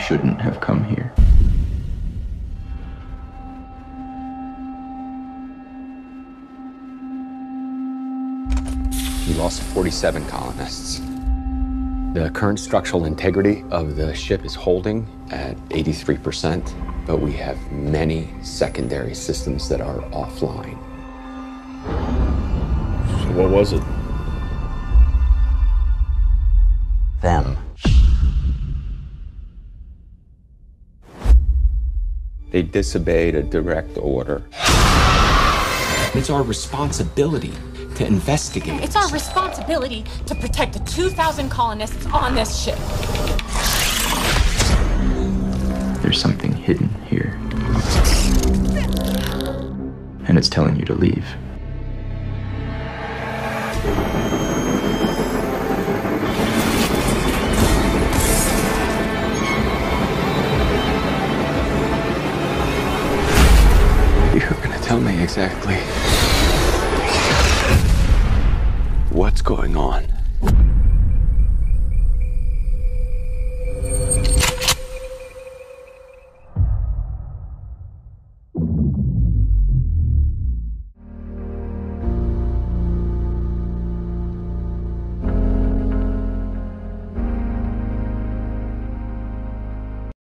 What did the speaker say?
shouldn't have come here. We lost 47 colonists. The current structural integrity of the ship is holding at 83%, but we have many secondary systems that are offline. So what was it? Them. They disobeyed a direct order. It's our responsibility to investigate. It's our responsibility to protect the 2,000 colonists on this ship. There's something hidden here. And it's telling you to leave. You're gonna tell me exactly what's going on.